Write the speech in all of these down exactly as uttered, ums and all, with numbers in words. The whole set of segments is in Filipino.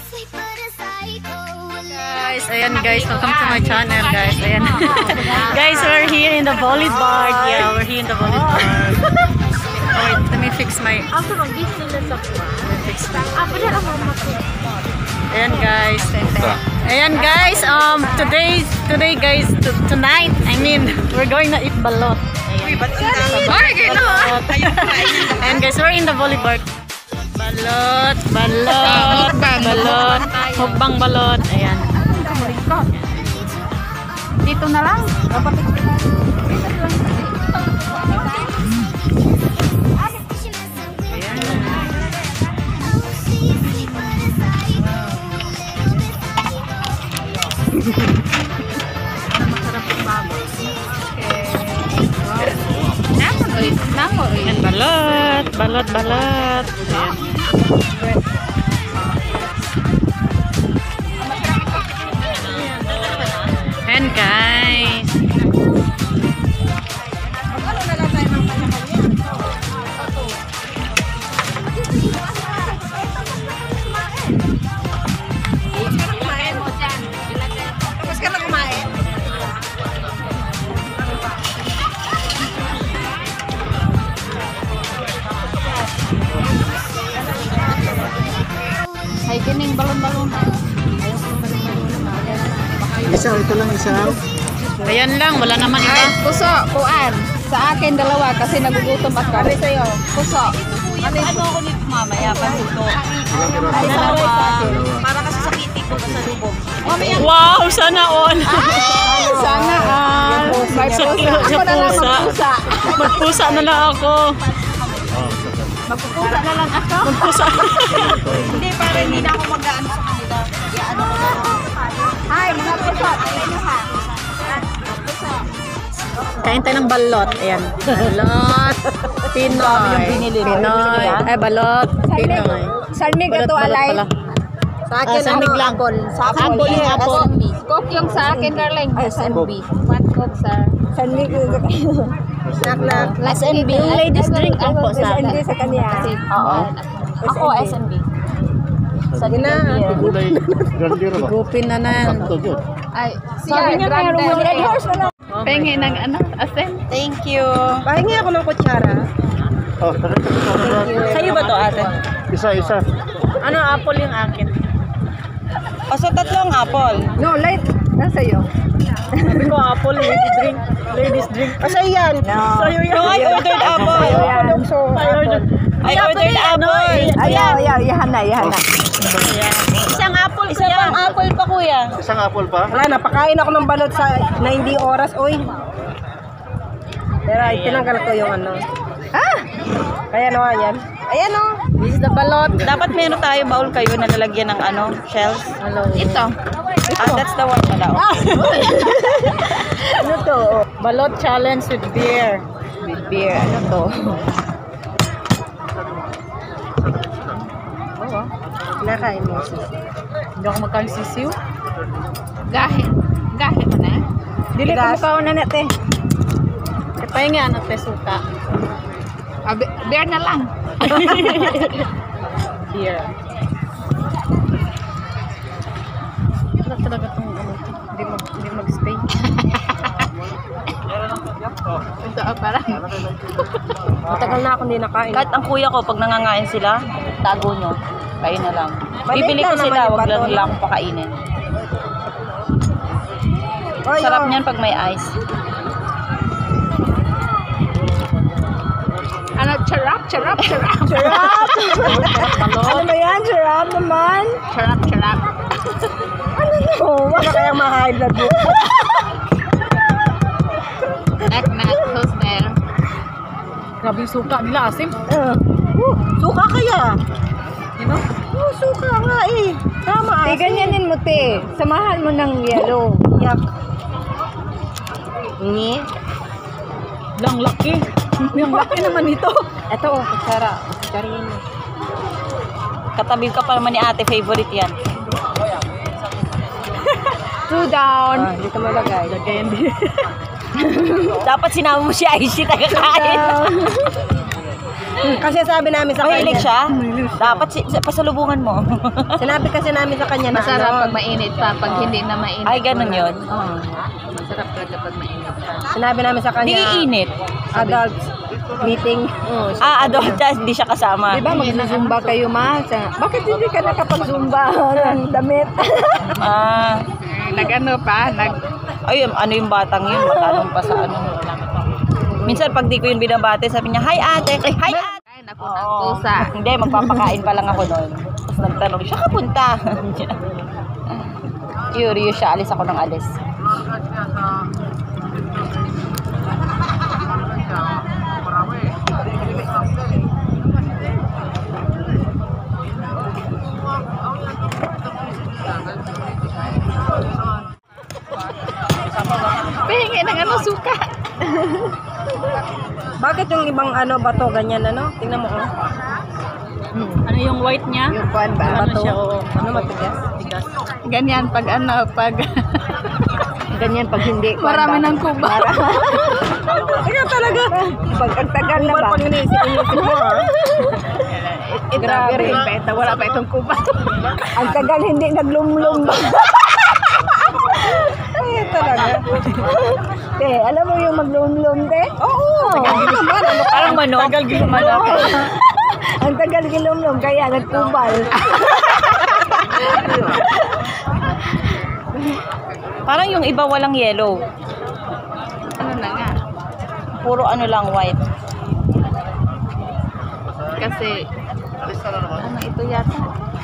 Guys, ayan guys, welcome to my channel guys. Ayan. Guys, we're here in the boulevard. Yeah, we're here in the boulevard. Wait, let me fix my fix my Ayan guys. Ayan guys, um today today guys, to, tonight, I mean, we're going to eat balot. Ayan. Ayan guys, we're in the boulevard. Balot, balot, balot, hugbang balot. Ayan. Dito na lang. Dapat Ayan, balot, balot, balot. Ayan. Ayan guys. tapos ka na kumain. Ay, kining balon-balon. Isa, ito lang isa. Ayan lang, wala naman iba. Ay, puso, kuan. Sa akin dalawa kasi nagugutom ako. Kami sa'yo. Puso. Ano ano ako nito mamaya pa dito. Ay, dalawa. Para kasi sa kitty ko sa lubog. Wow, sana all. Sana all. May Sa, pusa. sa Ako na lang pusa. magpusa. Magpusa na lang ako. Magpusa na lang ako. Magpusa. Hindi, para hindi na ako mag-ano sa kanila. Ya, ano ko na lang. Ay, mga puso. Tingnan nyo ha. Kain tayo ng balot. Ayan. Balot. Pinoy. Pinoy. Ay, balot. Pinoy. Salmig Balot, ito balot alay. pala. Sa akin, Ah, salmig ano, lang. apple. Sa apple. Apple yung Yeah, apple. S M B. Coke yung sa akin, darling. S M B. One Coke, sir. Salmig. Knock, knock. S M B. Yung ladies drink lang po sa S M B sa kanya. Oo. Ako S M B. Sa na. Gulay, grandiro ba? Gupin na na. Sakto yun. Ay, siya, grande. Red horse na lang. Pengi ng ano, asin. Thank you. Pahingi ako ng kutsara. Oh, Sa'yo ba to ate? isa, isa. Ano, apple yung akin. O so tatlong apple. No, light. Nasa iyo. Sabi ko, apple, ladies drink. Ladies drink. Asa yan? No. Sa'yo yan. No, I ordered apple. Ayan. So, I ordered. I ordered apple. Ayaw, ayaw. Yahan na, yahan na. Isang apple. Isa pang apple pa kuya. Isang apple pa? Wala, napakain ako ng balot sa na hindi oras, oy. Pero tinanggal ko yung ano. Ah! Ayan o, ayan. Ayan o. This is the balot. Dapat meron tayo baul kayo na lalagyan ng ano, shells. Hello. Ito. Ah, that's the one pala. Ano to? Balot challenge with beer. With beer. Ano to? Oo. Nakain mo. Hindi ako magkansisiw. Gahit. Gahit mo na. Dili ko mukhaon na nete. Ipay nga, ano, te, suka. Ah, beer na lang. Beer. Wala talaga itong, ano, hindi mag, hindi mag-stay. Ito, ah, parang. Matagal na ako hindi nakain. Kahit ang kuya ko, pag nangangain sila, tago nyo. Kayo na lang. Maliit Bibili ko lang sila, naman yung wag lang bato, nila akong pakainin. Oy, Sarap oh. niyan pag may ice. Ano, charap, charap, charap. Charap! Ano ba yan? Charap naman? Charap, charap. Ano to? Wala kayang ma-high blood mo. Knock, knock. Who's there? Grabe yung suka nila, asim. Uh, uh, suka kaya? You know? Oh, suka nga eh. Tama. Te, ganyanin mo, te. Samahan mo ng yellow. Yak. Ini? Lang laki. Yung laki naman ito. Ito, oh, kutsara. Kutsarin mo. Katabi ka pa naman ni ate, favorite yan. Two down. Ah, dito mo lagay. Lagyan din. Dapat sinama mo si Aishi tagakain. Kasi sabi namin sa Mahilig kanya. siya? Dapat si, si- pasalubungan mo. Sinabi kasi namin sa kanya na Masarap ano, pag mainit pa, pag hindi na mainit. Ay, ganun yun. Oo. Masarap talaga pag mainit pa. sinabi namin sa Hindi kanya, iinit. adult meeting. Ah, adult, hindi siya kasama. Di ba mag-zumba kayo, ma? Sa- Bakit hindi ka nakapag-zumba ng damit? Ah, Nag-ano pa, nag... ay, ano yung batang yun? Matanong pa sa ano. Minsan, pag di ko yung binabate, sabi niya, hi ate, ay, hi ate. Ay, naku, ng Oo. pusa. Hindi, magpapakain pa lang ako noon. Tapos nagtanong, siya kapunta. Curious siya, alis ako ng alis. Pahingi ng ano, suka. Bakit yung ibang ano, bato, ganyan ano? Tingnan mo, oh. Ano yung white niya? Yung kuan ba? Ano Bato. siya, oo. Ano matigas? Tigas. Ganyan pag ano, pag... Ganyan pag hindi. kuwan Marami ba? ng kuba. Ikaw talaga. Pag ang tagal na ba? Pag inisip mo, ha? Grabe rin pa ito. Wala pa itong kuba. Ang tagal hindi naglumlum ba? Ay, talaga. Te, alam mo yung maglumlum, te? Oo. Parang manok. Tagal manok. Ang tagal gilumlum, kaya nagkubal. Parang yung iba walang yellow. Ano na nga. Puro ano lang, white. Kasi... Ano ito yata?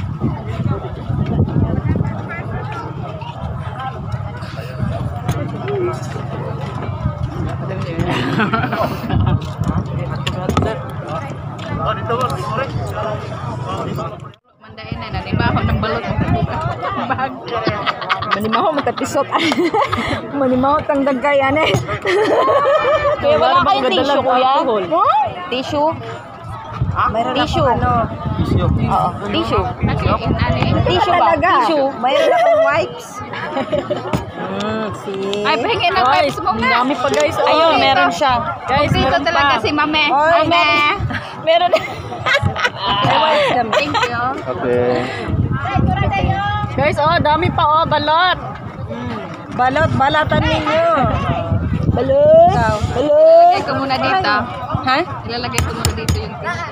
Mandain na, nanibaho ng balot ng bag. Manimaho, matapisot. Manimaho, tangdag kaya na eh. Kaya wala kayong tissue, kuya? Tissue? Mayroon Tissue. akong ano. Oo, tissue. Kasi in ano eh. Tissue ba? Talaga. Tissue. Mayroon akong wipes. mm, see? Ay, pahingi ng Guys, wipes mo ang nga. dami pa guys. oh. Ayun, meron siya. Guys, Dito meron talaga pa. si Mame. Oy, Mame. Meron. May wipes kami. Thank you. Okay. Guys, oh, dami pa oh, balot. Balot, balatan ninyo. Balot. Balot. Ilalagay ko muna dito. Ha? Ilalagay ko muna dito yung tissue.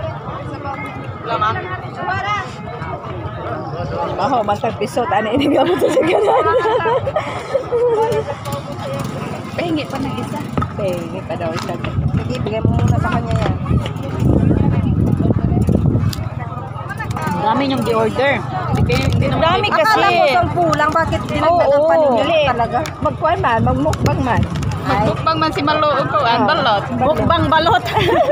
Maho, matagpisot. Ano inigabot sa sigaran? Pahingi pa ng isa. Okay, hindi pa daw isa. Sige, bigay mo muna sa kanya yan. Ang dami niyong di-order. Hindi kayo, hindi Ang naman dami kasi. Akala mo itong kulang, bakit dinagdagan Oo. pa ninyo talaga? Magkuhan man, magmukbang man. Ay, Magbukbang man si Maluog ko. Ang balot. Mukbang balot.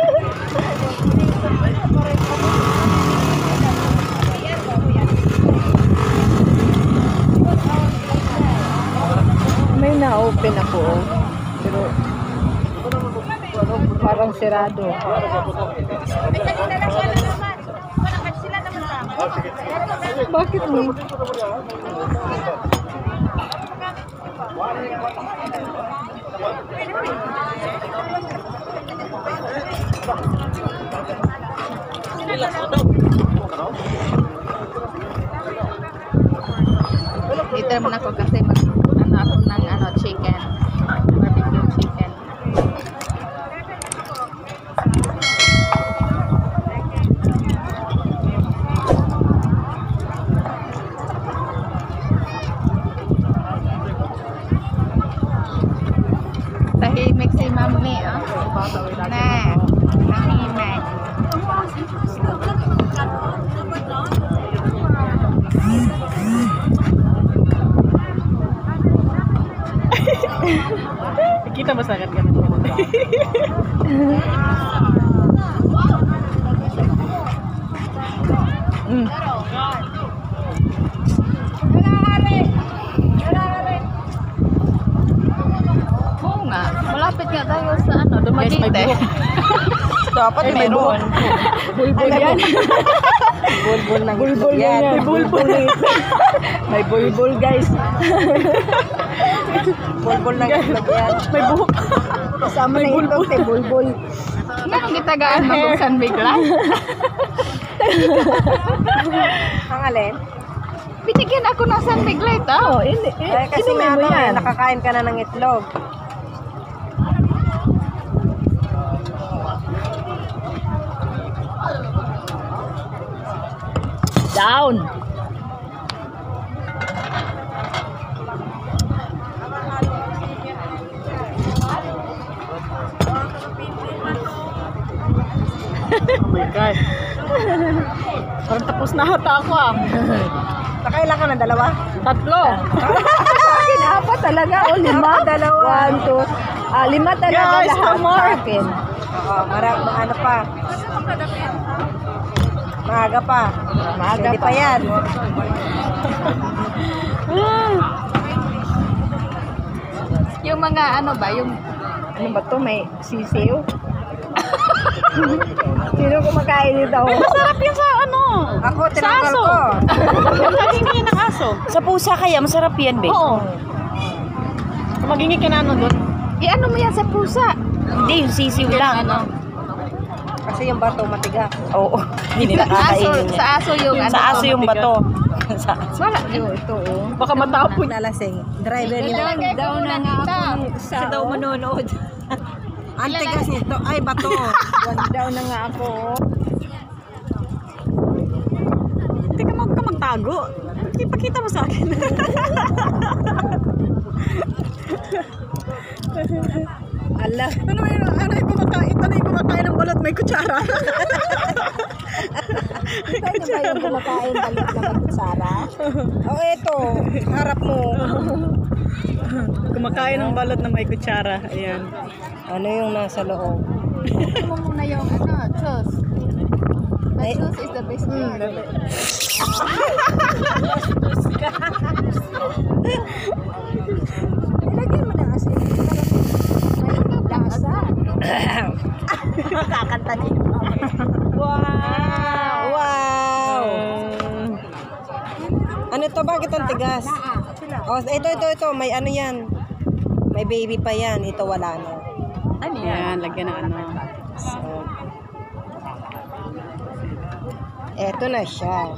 may na-open ako. Pero, parang sirado. Bakit mo? Dito naman ako kasi mag, ano ako ng ano, chicken. Barbecue chicken. Tahimik si Mami, oh. Na, tahimik. Kita ba sa akin ganun? Mm. Oo nga, malapit nga tayo sa ano, Guys, may Dumaguete. buhok. Dapat meron. Bulbul yan. Bulbul ng bulbul yan. May bulbul. May bulbul, guys. Bulbul ng itlog yan. May buhok. Kasama na itlog, may bulbul. Ganun gitagaan mabuksan bigla. Ang alin? Binigyan ako ng sunbig light, ah. Oh, hindi. Eh, kasi nga mo ito, yan. nakakain ka na ng itlog. Down. Oh my God. Parang tapos na hata ako ah. Nakailan ka ng dalawa? Tatlo. Sa akin, apat talaga. O, lima? Dalawa. One, two. Ah, lima talaga Guys, lahat one more. sa akin. Oo, mara, ano pa? Maaga pa. Maaga Hindi pa yan. Yung mga ano ba, yung Ano ba to? May sisiw? Sino kumakain nito? Masarap yung sa ano. Ako, Sa tinanggal aso. ko. Yung kagingi ng aso. Sa pusa kaya, masarap yan, be. Oo. Magingi ka na ano doon. i-ano mo yan sa pusa. Hindi, yung sisiw lang. Ano? Kasi yung bato matigas. Oo. Hindi nila Aso, kakainin sa yan. aso yung ano. Sa aso yung bato. Sa aso. Wala yun, ito oh. Baka matapon. Nalasing. Driver nito. Ilalagay ko muna dito. Siya daw manonood. Ang tigas nito. Ay, bato. One down na nga ako. Teka, mag ka magtago. Ipakita mo sa akin. Ala. Ano yun? Ano yung kumakain? Ano yung kumakain ng balot? May kutsara. Ito ba yung kumakain balit na may kutsara? Oh, eto. Harap mo. Kumakain ng balot na may kutsara. Ayan. Ano yung nasa loob? Ito mo muna yung ano, cheese. The Ay. cheese is the best part. Ilagyan mo na kasi. May lasa. Kakanta niya. Wow! Wow! Ano to? Bakit ang tigas? Oh, ito, ito, ito. May ano yan. May baby pa yan. Ito wala na. Ano Ayan, lagyan ng ano. So, eto na siya.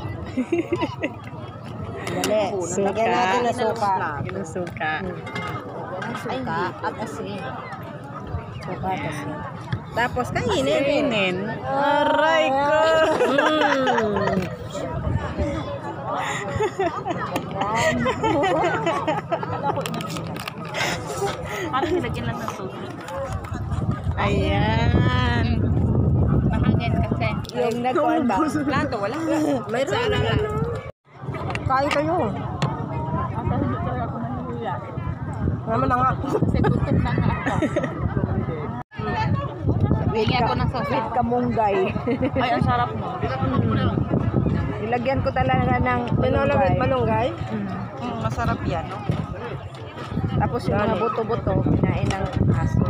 Dali. Lagyan natin na suka. Lagyan ng suka. Suka at asin. Suka at asin. Tapos kainin. Kainin. Aray ko. Mm. Ano nilagyan lang ng sauce? Ayan. Mahangin kasi. Yung nagkuhan ba? Plato, wala. Mayroon na lang. Kain kayo. Naman na nga. Kasi gutom na nga ako. Bigyan ko ng sauce. With kamunggay. Ay, ang sarap mo. Nilagyan ko talaga ng malunggay. malunggay? Mm, masarap yan, no? Tapos yung mga buto-buto, kinain ng aso.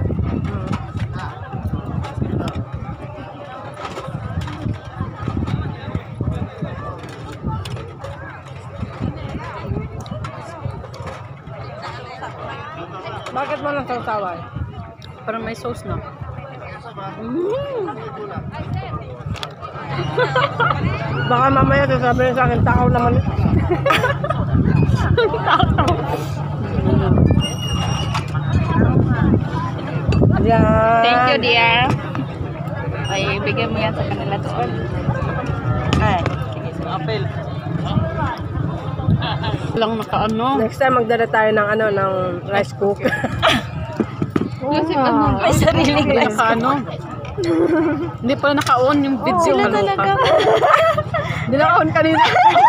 Bakit mo lang sausawan? Parang may sauce na. Baka mamaya sasabihin sa akin, takaw naman. Yan. Thank you, dear. Ay, bigyan mo yan sa kanila doon. Ay. Apel. Lang nakaano. Next time magdala tayo ng ano ng rice cooker. Kasi ano, May sariling Hindi rice. nakaano. Hindi pala naka-on yung video. Sila Halo talaga. ka. Hindi naka-on kanina.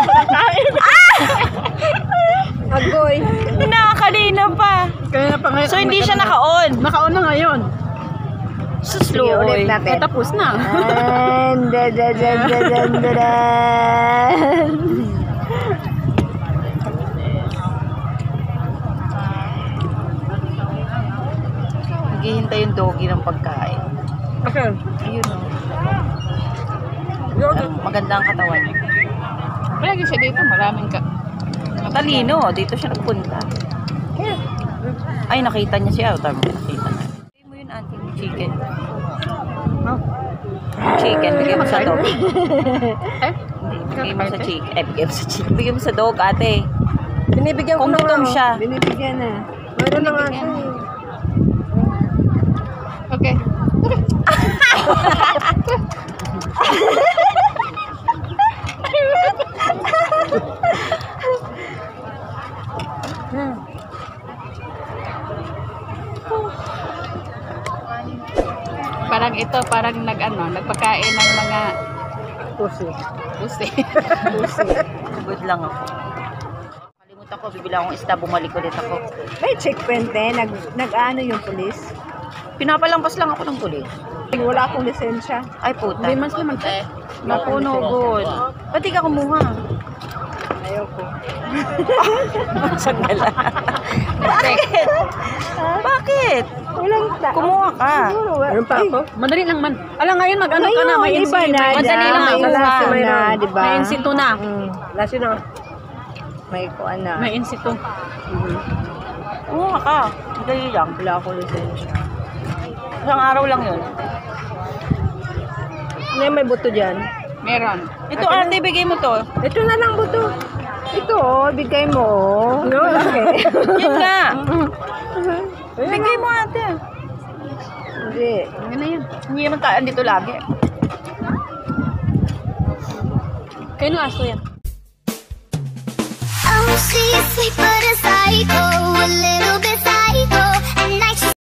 Agoy. Nakakalina pa. Kanina pa ngayon. So, hindi siya naka-on. Naka-on na ngayon. Suslo. Ulit natin. Eh, tapos na. And da da da da da da da. Naghihintay yung doggy ng pagkain. Okay. Ayun, o. Maganda ang katawan niya. lagi siya dito, maraming ka. Matalino, dito siya nagpunta. Ay, nakita niya siya. Tama, nakita niya. Hindi mo yun, auntie, chicken. Huh? Chicken, bigay mo sa dog. Eh? Bigay mo sa chicken. Eh, bigay mo sa chicken. Bigay mo sa dog, ate. Binibigyan ko Kung na gutom nga. siya. Binibigyan na. Meron na nga siya. eh. Okay. Parang ito, parang nag-ano, nagpakain ng mga Pusi. pusi. Pusi. Good lang ako. Kalimutan ko, bibila akong isda, bumalik ulit ako. May checkpoint eh. Nag, nag-ano yung pulis. Pinapalampas lang ako ng pulis. Wala akong lisensya. Ay, puta. Hindi man naman eh. Naku, no good. Ba't di ka kumuha? Ayoko. Sagala. Bakit? Bakit? Walang ta. Kumuha ka. Siguro, wa- Meron pa Ay, ako. Madali lang man. Alam ngayon mag-ano ka na, ngayon, may iba insi- na. may- Madali dyan. lang May makuha. lasa na, di ba? May insito na. Mm. Lasa na. May kuan na. May insito. Kumuha ka. Madali lang. Wala akong lisensya. Isang araw lang yun. Ano yung may buto dyan? Meron. Ito, ate, bigay mo to. Ito na lang buto. Ito oh, bigay mo oh. No, okay. Yan nga. Bigay mo, ate. Hindi. Ano na yun? Hindi naman tayo andito lagi. Kayo no aso yan. Oh, she's sweet but a psycho, a little bit psycho.